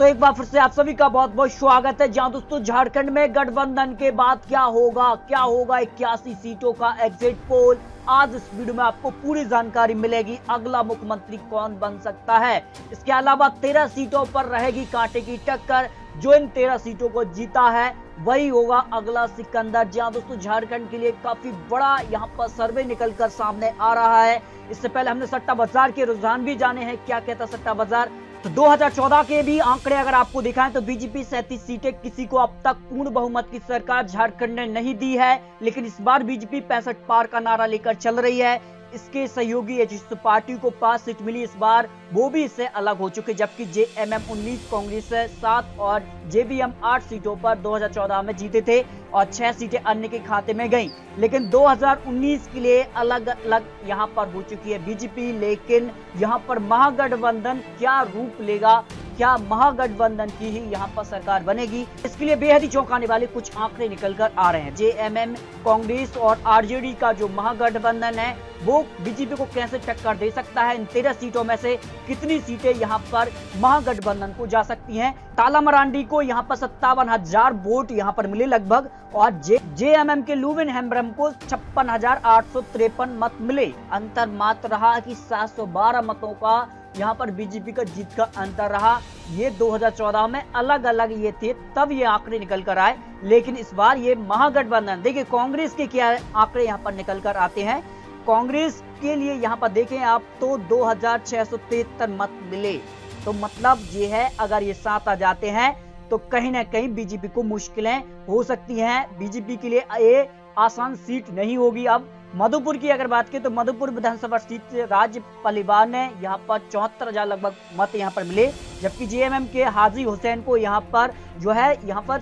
दोस्तों एक बार फिर से आप सभी का बहुत बहुत स्वागत है। जहां दोस्तों झारखंड में गठबंधन के बाद क्या होगा 81 सीटों का एग्जिट पोल। आज इस वीडियो में आपको पूरी जानकारी मिलेगी। अगला मुख्यमंत्री कौन बन सकता है, इसके अलावा 13 सीटों पर रहेगी कांटे की टक्कर। जो इन 13 सीटों को जीता है वही होगा अगला सिकंदर। जहां दोस्तों झारखंड के लिए काफी बड़ा यहां पर सर्वे निकलकर सामने आ रहा है। इससे पहले हमने सट्टा बाजार के रुझान भी जाने हैं, क्या कहता सट्टा बाजार। तो 2014 के भी आंकड़े अगर आपको दिखाएं तो बीजेपी 37 सीटें, किसी को अब तक पूर्ण बहुमत की सरकार झारखंड ने नहीं दी है। लेकिन इस बार बीजेपी 65 पार का नारा लेकर चल रही है। इसके सहयोगी जिस पार्टी को 5 सीट मिली इस बार, वो भी इससे अलग हो चुके, जबकि जेएमएम 19, कांग्रेस 7 और जेवीएम 8 सीटों पर 2014 में जीते थे और 6 सीटें अन्य के खाते में गईं। लेकिन 2019 के लिए अलग अलग यहां पर हो चुकी है बीजेपी। लेकिन यहां पर महागठबंधन क्या रूप लेगा, क्या महागठबंधन की ही यहां पर सरकार बनेगी, इसके लिए बेहद ही चौंकाने वाले कुछ आंकड़े निकलकर आ रहे हैं। जेएमएम, कांग्रेस और आरजेडी का जो महागठबंधन है वो बीजेपी को कैसे टक्कर दे सकता है। इन 13 सीटों में से कितनी सीटें यहां पर महागठबंधन को जा सकती हैं। ताला मरांडी को यहां पर 57,000 वोट यहां पर मिले लगभग, और जेएमएम के लुविन हेम्ब्रम को 56,853 मत मिले। अंतर मात्र रहा कि 712 मतों का यहां पर बीजेपी का जीत का अंतर रहा। ये 2014 में अलग अलग ये थे, तब ये आंकड़े निकल कर आए। लेकिन इस बार ये महागठबंधन, देखिए कांग्रेस के क्या आंकड़े यहां पर निकल कर आते हैं। कांग्रेस के लिए यहां पर देखें आप तो 2673 मत मिले। तो मतलब ये है अगर ये 7 आ जाते हैं तो कहीं ना कहीं बीजेपी को मुश्किलें हो सकती हैं। बीजेपी के लिए ये आसान सीट नहीं होगी। अब मधुपुर की अगर बात करें तो मधुपुर विधानसभा सीट से राज्य परिवार ने यहाँ पर 74,000 लगभग मत यहाँ पर मिले, जबकि जेएमएम के हाजी हुसैन को यहाँ पर जो है यहाँ पर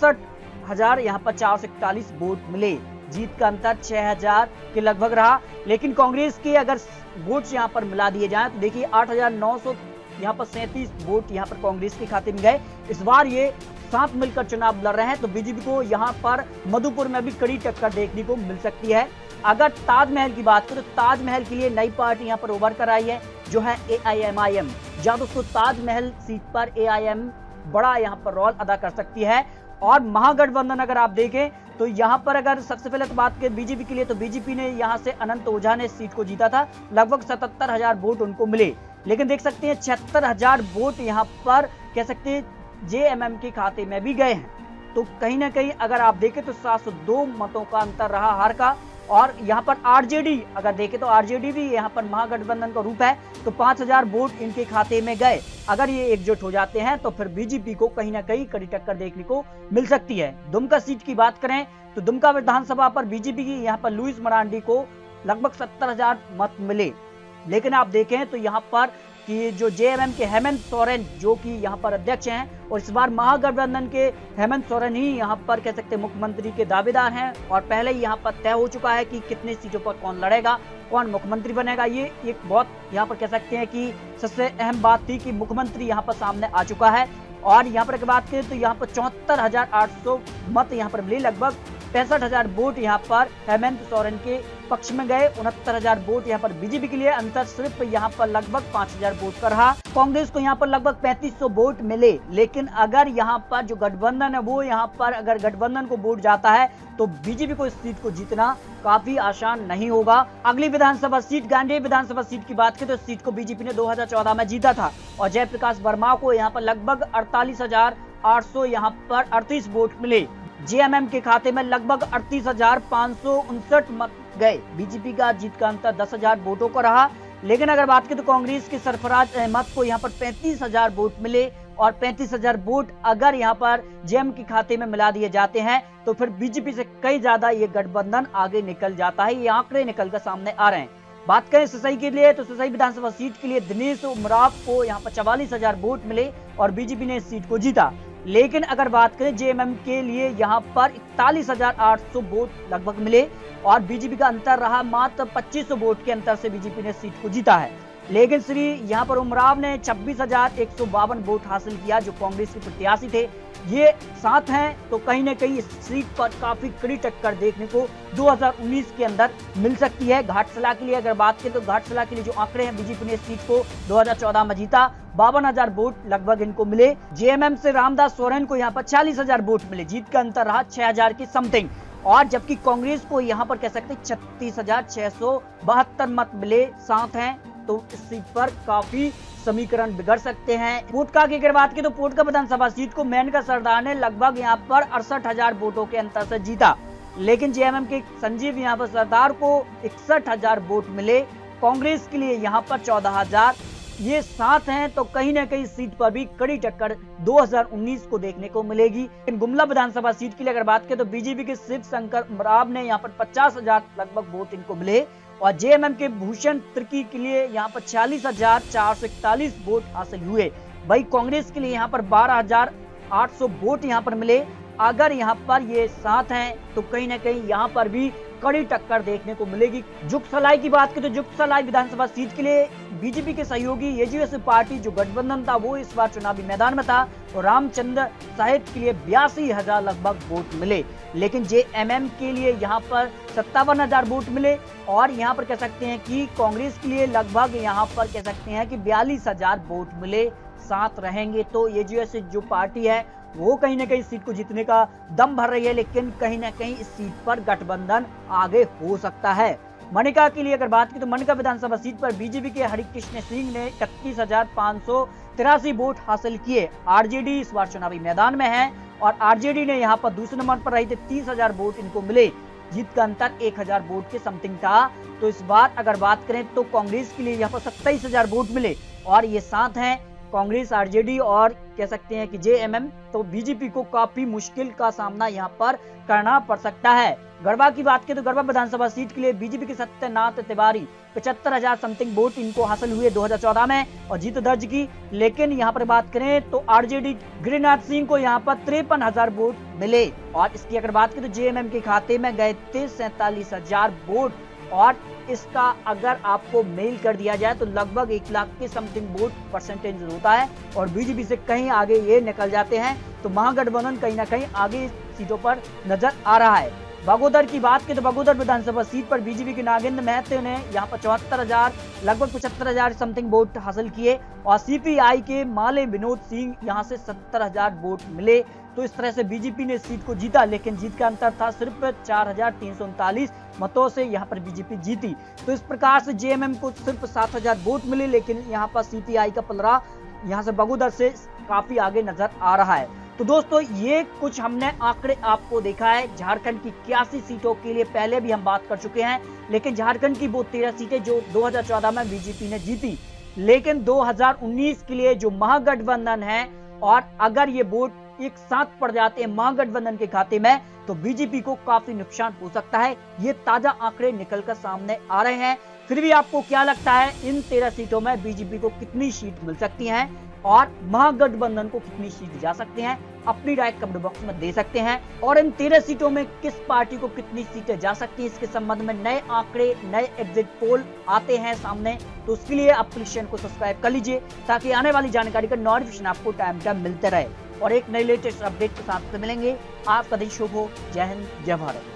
67,000 यहाँ पर 441 वोट मिले। जीत का अंतर 6,000 के लगभग रहा। लेकिन कांग्रेस के अगर वोट यहाँ पर मिला दिए जाए तो देखिए 8,900 यहाँ पर 37 वोट यहाँ पर कांग्रेस के खाते में गए। इस बार ये साथ मिलकर चुनाव लड़ रहे हैं, तो बीजेपी को यहाँ पर मधुपुर में भी कड़ी टक्कर देखने को मिल सकती है। अगर ताजमहल की बात करें तो ताजमहल के लिए नई पार्टी यहाँ पर उभर कर आई है, जो है AIMIM। जहां दोस्तों ताजमहल सीट पर AIM बड़ा यहाँ पर रोल अदा कर सकती है। और महागठबंधन अगर आप देखें तो यहाँ पर अगर सबसे पहले तो बात करें बीजेपी के लिए, तो बीजेपी ने यहाँ से अनंत ओझा ने सीट को जीता था, लगभग 77,000 वोट उनको मिले। लेकिन देख सकते हैं 76,000 वोट यहाँ पर कह सकते हैं जेएमएम के खाते में भी गए हैं। तो कहीं ना कहीं अगर आप देखें तो 702 मतों का अंतर रहा हार का। और यहाँ पर आरजेडी अगर देखें तो आरजेडी भी यहाँ पर महागठबंधन का रूप है, तो 5,000 वोट इनके खाते में गए। अगर ये एकजुट हो जाते हैं तो फिर बीजेपी को कहीं ना कहीं कड़ी टक्कर देखने को मिल सकती है। दुमका सीट की बात करें तो दुमका विधानसभा पर बीजेपी की यहाँ पर लुइस मरांडी को लगभग 70,000 मत मिले। लेकिन आप देखें तो यहाँ पर कि जो जेएमएम के हेमंत सोरेन जो कि यहाँ पर अध्यक्ष हैं, और इस बार महागठबंधन के हेमंत सोरेन ही यहाँ पर कह सकते हैं मुख्यमंत्री के दावेदार हैं। और पहले ही यहाँ पर तय हो चुका है कि कितने सीटों पर कौन लड़ेगा, कौन मुख्यमंत्री बनेगा। ये एक बहुत यहाँ पर कह सकते हैं कि सबसे अहम बात थी कि मुख्यमंत्री यहाँ पर सामने आ चुका है। और यहाँ पर अगर बात करें तो यहाँ पर 74,800 मत यहाँ पर मिले, लगभग 65,000 वोट यहाँ पर हेमंत सोरेन के पक्ष में गए, 69,000 वोट यहाँ पर बीजेपी के लिए। अंतर सिर्फ यहाँ पर लगभग 5,000 वोट का रहा। कांग्रेस को यहाँ पर लगभग 3500 वोट मिले। लेकिन अगर यहाँ पर जो गठबंधन है वो यहाँ पर अगर गठबंधन को वोट जाता है तो बीजेपी को इस सीट को जीतना काफी आसान नहीं होगा। अगली विधानसभा सीट गांधी विधानसभा सीट की बात करें तो सीट को बीजेपी ने 2014 में जीता था, और जयप्रकाश वर्मा को यहाँ पर लगभग 48,800 यहाँ पर 38 वोट मिले। जेएमएम के खाते में लगभग 38,559 मत गए। बीजेपी का जीत का अंतर 10,000 वोटों का रहा। लेकिन अगर बात करें तो कांग्रेस के सरफराज अहमद को यहाँ पर 35,000 वोट मिले, और 35,000 वोट अगर यहाँ पर जेएम के खाते में मिला दिए जाते हैं तो फिर बीजेपी से कई ज्यादा ये गठबंधन आगे निकल जाता है। ये आंकड़े निकलकर सामने आ रहे हैं। बात करें सिसई के लिए तो सिसई विधानसभा सीट के लिए दिनेश उमराव को यहाँ पर 44,000 वोट मिले और बीजेपी ने इस सीट को जीता। लेकिन अगर बात करें जेएमएम के लिए यहाँ पर 41,800 वोट लगभग मिले, और बीजेपी का अंतर रहा मात्र 2500 वोट के अंतर से बीजेपी ने सीट को जीता है। लेकिन श्री यहाँ पर उमराव ने 26,152 वोट हासिल किया, जो कांग्रेस के प्रत्याशी थे। ये साथ हैं तो कहीं ना कहीं इस सीट पर काफी कड़ी टक्कर देखने को 2019 के अंदर मिल सकती है। घाटशिला के लिए अगर बात करें तो घाटशिला के लिए जो आंकड़े हैं, बीजेपी ने इस सीट को 2014 में जीता, 52,000 वोट लगभग इनको मिले। जेएमएम से रामदास सोरेन को यहाँ पर 40,000 वोट मिले, जीत का अंतर रहा 6,000 की समथिंग। और जबकि कांग्रेस को यहाँ पर कह सकते 36,672 मत मिले, साथ हैं तो इस सीट पर काफी समीकरण बिगड़ सकते हैं। पोटका की अगर बात की तो पोटका विधानसभा सीट को मेनका सरदार ने लगभग यहाँ पर 68,000 वोटों के अंतर से जीता, लेकिन जेएमएम के संजीव यहाँ पर सरदार को 61,000 वोट मिले। कांग्रेस के लिए यहाँ पर 14,000। ये साथ हैं तो कहीं ना कहीं सीट पर भी कड़ी टक्कर 2019 को देखने को मिलेगी। गुमला विधानसभा सीट के लिए अगर बात करें तो बीजेपी के शिव शंकर मराब ने यहाँ पर 50,000 लगभग वोट इनको मिले, और जेएमएम के भूषण त्रिकी के लिए यहाँ पर 40,441 वोट हासिल हुए। वही कांग्रेस के लिए यहाँ पर 12,800 वोट यहाँ पर मिले। अगर यहाँ पर ये साथ हैं तो कहीं ना कहीं यहाँ पर भी कड़ी टक्कर देखने को मिलेगी। जुगसलाई की बात करें तो जुगसलाई विधानसभा सीट के लिए बीजेपी के सहयोगी एजीएस पार्टी जो गठबंधन था वो इस बार चुनावी मैदान में था, और रामचंद्र साहिब के लिए 82,000 लगभग वोट मिले, लेकिन जेएमएम के लिए यहाँ पर 57,000 वोट मिले। और यहाँ पर कह सकते हैं कि कांग्रेस के लिए लगभग यहाँ पर कह सकते हैं कि 42,000 वोट मिले। साथ रहेंगे तो एजीएस जो पार्टी है वो कहीं ना कहीं सीट को जीतने का दम भर रही है, लेकिन कहीं ना कहीं इस सीट पर गठबंधन आगे हो सकता है। मनिका के लिए अगर बात की तो मनिका विधानसभा सीट पर बीजेपी के हरिकृष्ण सिंह ने 31,583 वोट हासिल किए। आरजेडी इस बार चुनावी मैदान में है और आरजेडी ने यहाँ पर दूसरे नंबर पर रही थी, 30,000 वोट इनको मिले, जीत का अंतर 1,000 वोट के समथिंग था। तो इस बार अगर बात करें तो कांग्रेस के लिए यहाँ पर 27,000 वोट मिले, और ये साथ हैं कांग्रेस, आरजेडी और कह सकते हैं कि जेएमएम। तो बीजेपी को काफी मुश्किल का सामना यहाँ पर करना पड़ सकता है। गढ़वा की बात करें तो गढ़वा विधानसभा सीट के लिए बीजेपी के सत्यनाथ तिवारी 75,000 समथिंग वोट इनको हासिल हुए 2014 में और जीत दर्ज की। लेकिन यहाँ पर बात करें तो आरजेडी गिरिनाथ सिंह को यहाँ पर 53,000 वोट मिले, और इसकी अगर बात करें तो जेएमएम के खाते में गए थे 47,000 वोट, और इसका अगर आपको मेल कर दिया जाए तो लगभग 1 लाख के समथिंग वोट परसेंटेज होता है, और बीजेपी से कहीं आगे ये निकल जाते हैं। तो महागठबंधन कहीं ना कहीं आगे सीटों पर नजर आ रहा है। बगोदर की बात करें तो बगोदर विधानसभा सीट पर बीजेपी के नागेंद्र महतो ने यहाँ पर 74,000 लगभग 75,000 समथिंग वोट हासिल किए, और सीपीआई के माले विनोद सिंह यहाँ से 70,000 वोट मिले। तो इस तरह से बीजेपी ने सीट को जीता, लेकिन जीत का अंतर था सिर्फ 4,339 मतों से यहाँ पर बीजेपी जीती। तो इस प्रकार से जेएमएम को सिर्फ 7,000 वोट मिले, लेकिन यहाँ पर सीपीआई का पलड़ा यहाँ से बगोदर से काफी आगे नजर आ रहा है। तो दोस्तों ये कुछ हमने आंकड़े आपको देखा है। झारखंड की 81 सीटों के लिए पहले भी हम बात कर चुके हैं, लेकिन झारखंड की वो 13 सीटें जो 2014 में बीजेपी ने जीती, लेकिन 2019 के लिए जो महागठबंधन है, और अगर ये वोट एक साथ पड़ जाते हैं महागठबंधन के खाते में तो बीजेपी को काफी नुकसान हो सकता है। ये ताजा आंकड़े निकलकर सामने आ रहे हैं। फिर भी आपको क्या लगता है इन 13 सीटों में बीजेपी को कितनी सीट मिल सकती हैं और महागठबंधन को कितनी सीट जा सकती हैं? अपनी राय कमेंट बॉक्स में दे सकते हैं। और इन 13 सीटों में किस पार्टी को कितनी सीटें जा सकती हैं, इसके संबंध में नए आंकड़े, नए एग्जिट पोल आते हैं सामने, तो उसके लिए आप प्लीज चैनल को सब्सक्राइब कर लीजिए ताकि आने वाली जानकारी का नोटिफिकेशन आपको टाइम टाइम मिलते रहे। और एक नई लेटेस्ट अपडेट के साथ मिलेंगे। आपका दिन शुभ हो। जय हिंद, जय भारत।